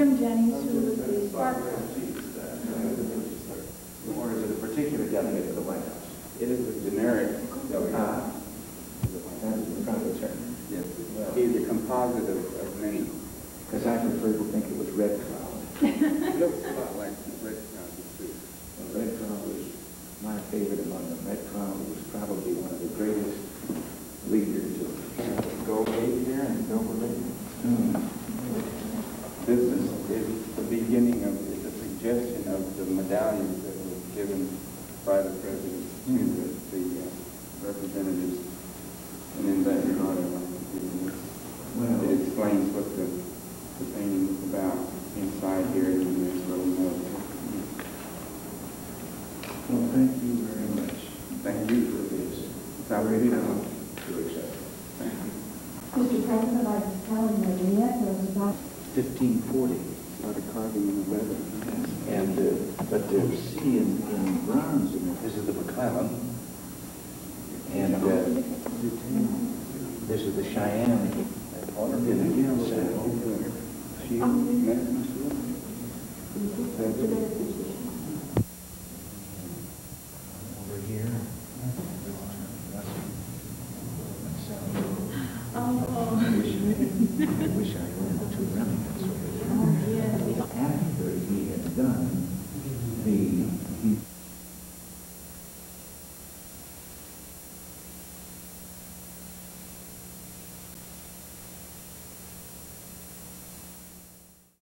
Jim Jennings, who was the spark. Or is it a particular delegate of the White House? It is a generic delegate. That is the proper term. Yes. He's a composite of many. Because I prefer to think it was Red Cloud. It looks a lot like Red Cloud, too. Red Cloud was my favorite among them. Red Cloud was probably one of the greatest leaders of Go eight here and go over eight. This is the beginning of, it's a suggestion of the medallions that were given by the president to the representatives. And in that regard, I like to give this. It explains what the painting is about inside here, and then there's a little note. Well, thank you very much. Thank you for this. It's already done. To accept. Thank you. Mr. President, I was telling you, the Nieto was about 1540. A lot of carving in the weather. And, but there's see in bronze in it. This is the McClellan. And this is the Cheyenne. Over here. oh, I wish I owned the two remnants over there. yeah. After he had done the, he